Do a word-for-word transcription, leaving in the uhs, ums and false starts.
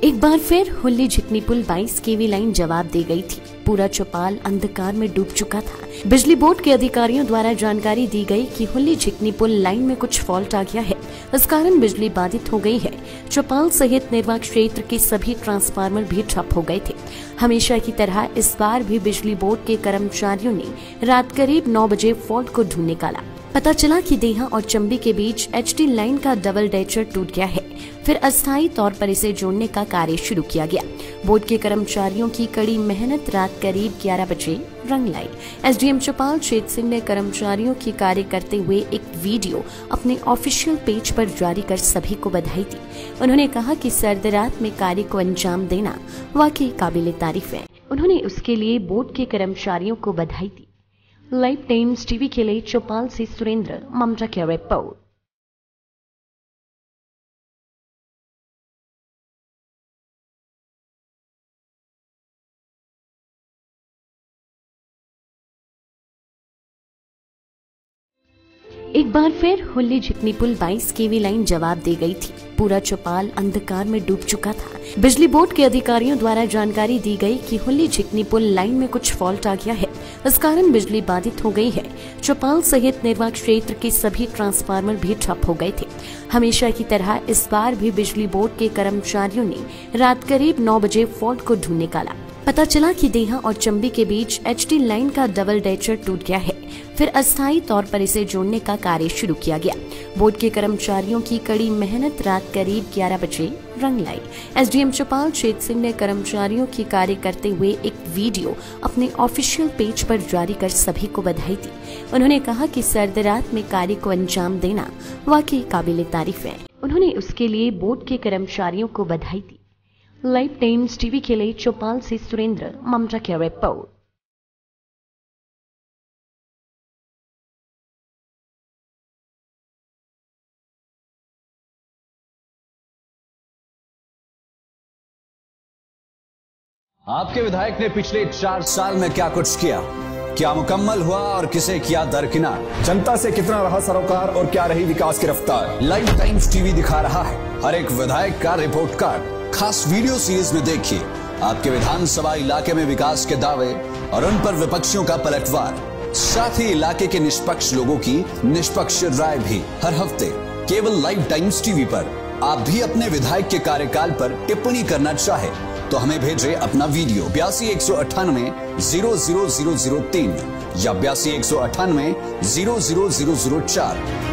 एक बार फिर हुल्ली झिकनी पुल बाईस केवी लाइन जवाब दे गई थी। पूरा चौपाल अंधकार में डूब चुका था। बिजली बोर्ड के अधिकारियों द्वारा जानकारी दी गई कि हुल्ली झिकनी पुल लाइन में कुछ फॉल्ट आ गया है, इस कारण बिजली बाधित हो गई है। चौपाल सहित निर्वात क्षेत्र के सभी ट्रांसफार्मर भी ठप हो गए थे। हमेशा की तरह इस बार भी बिजली बोर्ड के कर्मचारियों ने रात करीब नौ बजे फॉल्ट को ढूंढ निकाला। पता चला कि देहा और चंबी के बीच एचटी लाइन का डबल डेचर टूट गया है। फिर अस्थायी तौर पर इसे जोड़ने का कार्य शुरू किया गया। बोर्ड के कर्मचारियों की कड़ी मेहनत रात करीब ग्यारह बजे रंग लाई। एसडीएम चौपाल शेत सिंह ने कर्मचारियों की कार्य करते हुए एक वीडियो अपने ऑफिशियल पेज पर जारी कर सभी को बधाई दी। उन्होंने कहा कि सर्द रात में कार्य को अंजाम देना वाकई काबिले तारीफ है। उन्होंने उसके लिए बोर्ड के कर्मचारियों को बधाई दी। लाइव टाइम्स टीवी के लिए चौपाल से सुरेंद्र ममता की रिपोर्ट। एक बार फिर हुल्ली झिकनी पुल बाईस केवी लाइन जवाब दे गई थी। पूरा चौपाल अंधकार में डूब चुका था। बिजली बोर्ड के अधिकारियों द्वारा जानकारी दी गई कि हुल्ली झिकनी पुल लाइन में कुछ फॉल्ट आ गया है, इस कारण बिजली बाधित हो गई है। चौपाल सहित निर्वात क्षेत्र के सभी ट्रांसफार्मर भी ठप हो गए थे। हमेशा की तरह इस बार भी बिजली बोर्ड के कर्मचारियों ने रात करीब नौ बजे फॉल्ट को ढूंढ निकाला। पता चला कि देहा और चंबी के बीच एचटी लाइन का डबल डेचर टूट गया है। फिर अस्थायी तौर पर इसे जोड़ने का कार्य शुरू किया गया। बोर्ड के कर्मचारियों की कड़ी मेहनत रात करीब ग्यारह बजे रंग लाई। एसडीएम चौपाल शेत सिंह ने कर्मचारियों की कार्य करते हुए एक वीडियो अपने ऑफिशियल पेज पर जारी कर सभी को बधाई दी। उन्होंने कहा कि सर्द रात में कार्य को अंजाम देना वाकई काबिले तारीफ है। उन्होंने उसके लिए बोर्ड के कर्मचारियों को बधाई दी। लाइव टाइम्स टीवी के लिए चौपाल से सुरेंद्र ममता की रिपोर्ट। आपके विधायक ने पिछले चार साल में क्या कुछ किया, क्या मुकम्मल हुआ और किसे किया दरकिनार, जनता से कितना रहा सरोकार और क्या रही विकास की रफ्तार। लाइव टाइम्स टीवी दिखा रहा है हर एक विधायक का रिपोर्ट कार्ड। खास वीडियो सीरीज में देखिए आपके विधानसभा इलाके में विकास के दावे और उन पर विपक्षियों का पलटवार, साथ ही इलाके के निष्पक्ष लोगों की निष्पक्ष राय भी हर हफ्ते केवल लाइव टाइम्स टीवी पर। आप भी अपने विधायक के कार्यकाल पर टिप्पणी करना चाहे तो हमें भेजें अपना वीडियो बयासी एक सौ अट्ठानवे जीरो जीरो जीरो जीरो तीन या बयासी एक सौ अट्ठानवे जीरो जीरो जीरो जीरो चार।